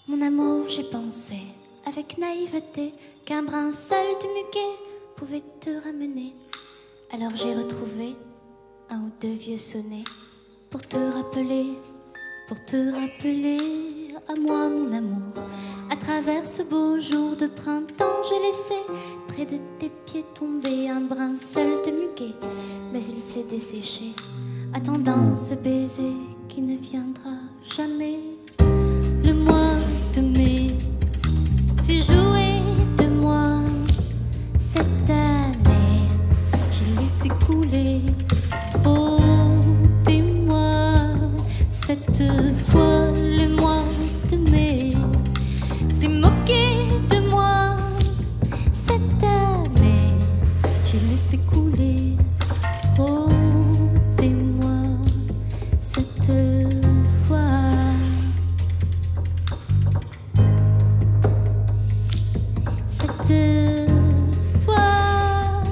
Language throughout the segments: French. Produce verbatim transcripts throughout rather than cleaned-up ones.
Mon amour, j'ai pensé avec naïveté qu'un brin seul du muguet pouvait te ramener. Alors j'ai retrouvé un ou deux vieux sonnets pour te rappeler, pour te rappeler à moi mon amour. À travers ce beau jour de printemps, j'ai laissé près de tes pieds tomber un brin seul de muguet, mais il s'est desséché, attendant ce baiser qui ne viendra jamais. Le mois de mai s'est joué de moi cette année. J'ai laissé couler trop d'émoi. Cette fois, le mois de mai s'est moqué de moi cette année. J'ai laissé couler trop d'émoi cette fois. Cette fois,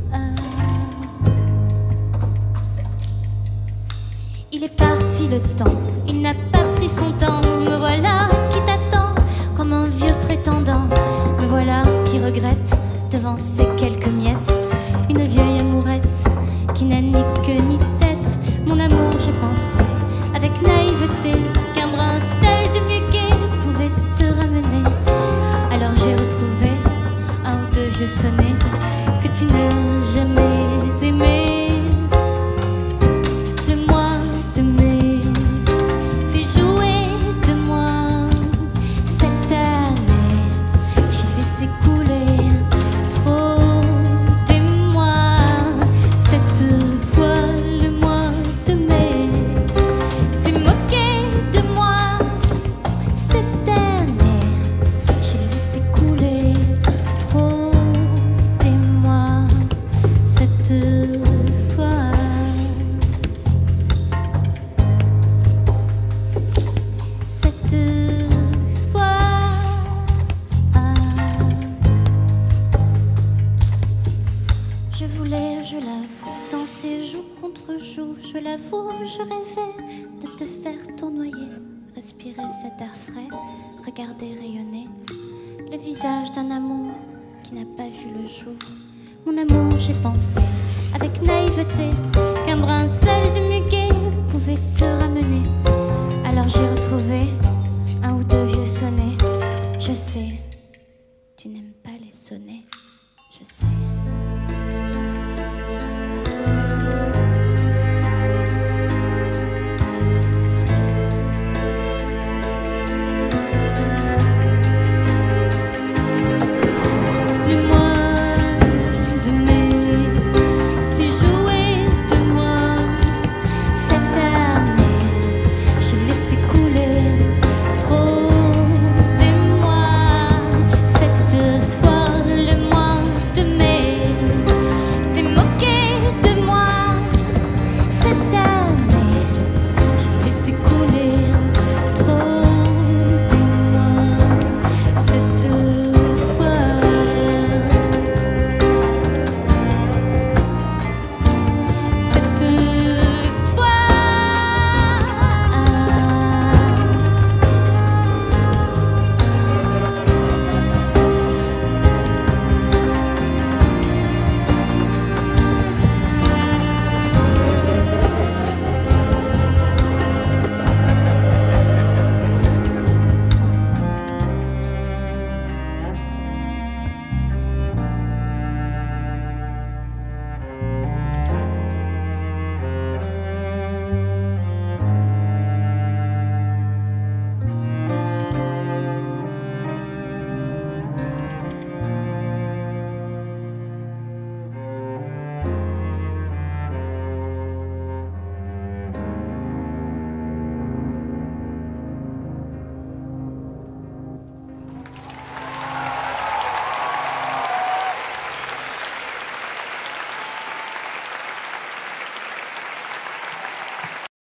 il est parti le temps, il n'a pas pris son temps. Me voilà qui t'attend comme un vieux prétendant. Me voilà qui regrette devant ces quelques miettes une vieille amourette qui n'a ni queue ni tête. Mon amour, j'ai pensé avec naïveté qu'un brin seul de muguet pouvait te ramener. Alors j'ai retrouvé un ou deux vieux sonnets que tu n'as jamais aimés. Le mois de mai s'est joué de moi cette année. J'ai laissé couler trop d'émoi. Cette fois, le mois de mai s'est moqué de moi cette année. J'ai laissé couler trop d'émoi cette fois. Cette fois, je voulais, je l'avoue, danser joue contre joue. Je l'avoue, je rêvais de te faire tournoyer, respirer cet air frais, regarder rayonner le visage d'un amour qui n'a pas vu le jour. Mon amour, j'ai pensé avec naïveté qu'un brin seul de muguet pouvait te ramener. Alors j'ai retrouvé un ou deux vieux sonnets. Je sais, tu n'aimes pas les sonnets, je sais.